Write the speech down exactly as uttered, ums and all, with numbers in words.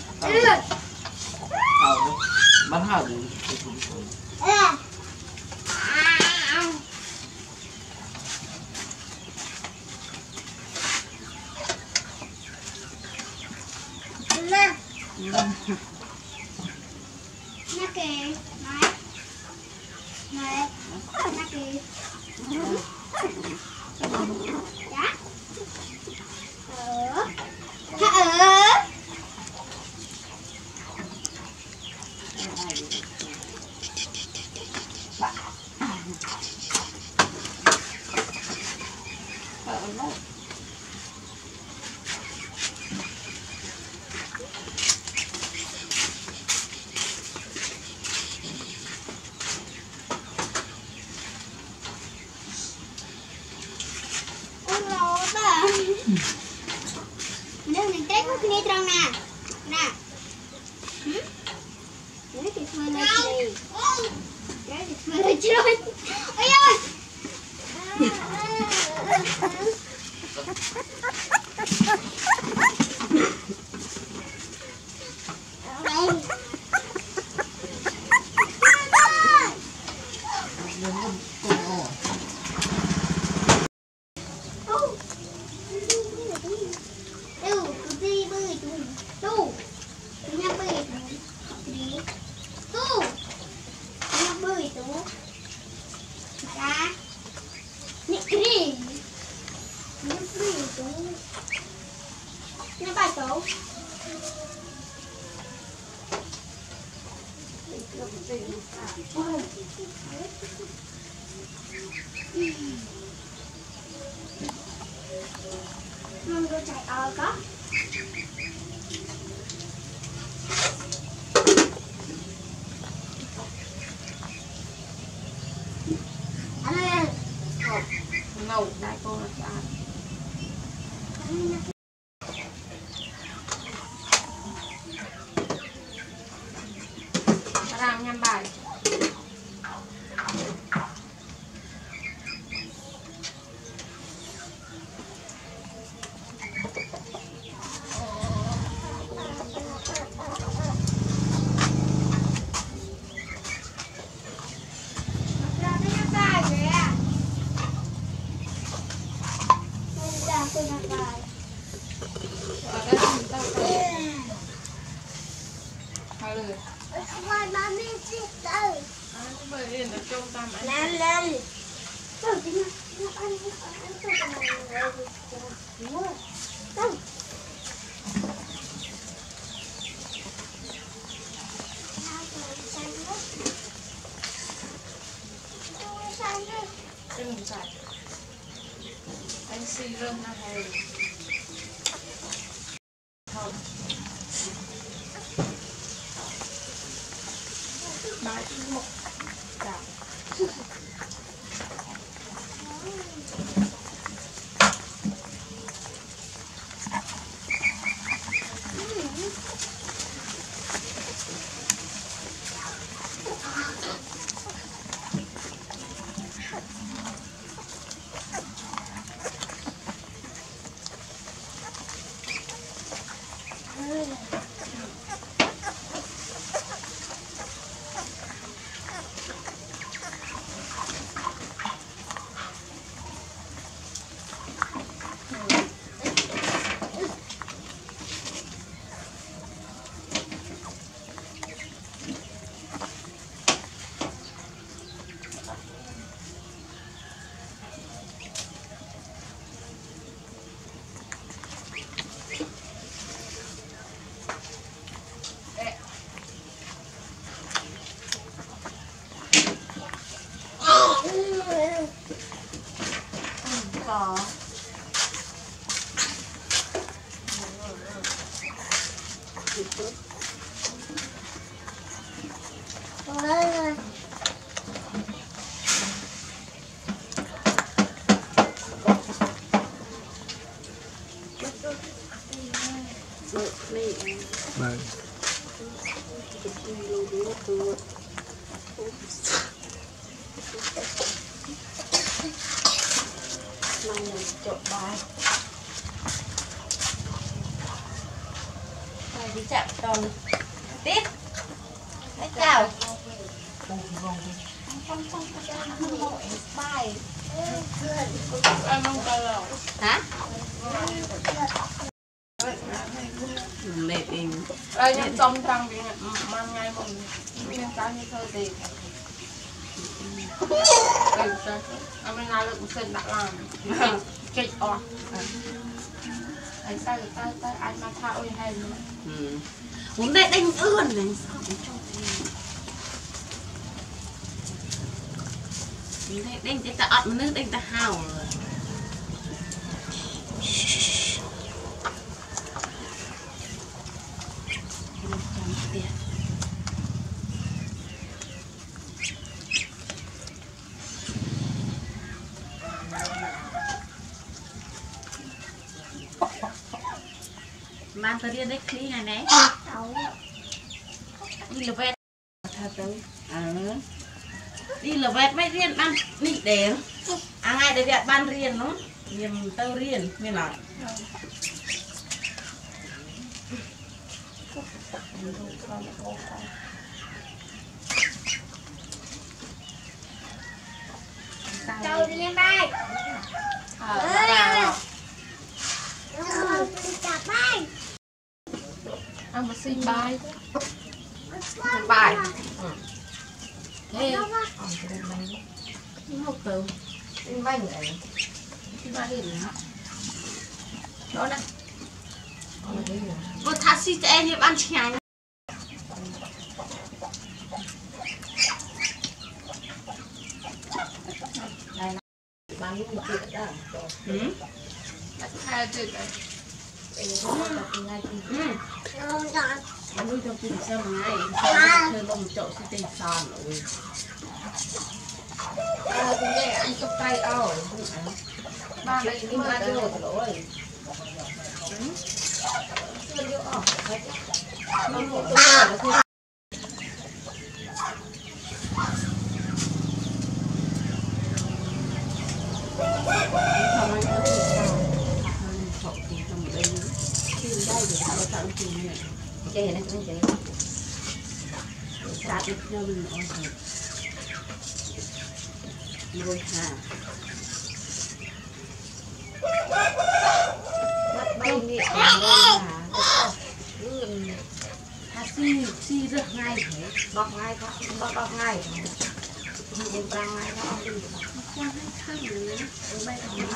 Bắt hào gì? Nè kì, này, này, nè kì, dạ, ờ, ờ. Mình mình test cái này tròn nè, nè, cái thịt phơi này gì, cái thịt phơi này chưa, ôi ơi, Mong tôi chạy ở có. Anh ơi, ngầu đại cô là sao? Làm nhằm bài. Lên lên. Đừng sạch. Anh xì rơm là hay. Không. Bài một. Dạ. Có. Ôi. Vâng. Mày chụp bài. Đây. đi chạm tròn tiếp lấy chào bài em không cần đâu. hả Đẹp em. Đây nhân tông trăng bị mang ngay một miếng cá như thơ thì em bên này cũng xin đã làm chết ọ anh sao người ta ta anh mà thao ơi hay nữa Ừ. Muốn đây đánh ươn này. Đây đánh cái ta ọt nước đánh ta hào rồi. Mang tới điên đấy khí này nè. Đi là vẹt thật tới à đi là vẹt mấy riêng ban đi để à ngay để vẹt ban riêng nó niềm tao riêng như nào Đâu đi lên bay. à Đâu đi chặt bay. ăn một xin bài bài thế Đâu mà. một từ xin bánh này cái ba đi nữa đó nè một thắt xí cho em như ăn chén bán lúc một chuyện đó ừ hai chuyện đấy ừ Không chọn. ăn nuôi cho cùng xem ngay chơi chơi bông chậu xí tình sòn rồi à cũng nghe anh cắp tay ơi ba đây lấy đi mưa mà rồi được rồi chưa vô ở nó một tôi là thôi không anh có thể sao hơn chậu thì trong đây tìm đây để sao tặng tìm này chơi này cũng chơi sát được cho mình ôi trời nuôi hà bắt bay đi ở đây là à xi xi rất ngay thế bọc ngay có bọc bọc ngay nhưng ra ngay nó không đi qua hai khăn nữa bay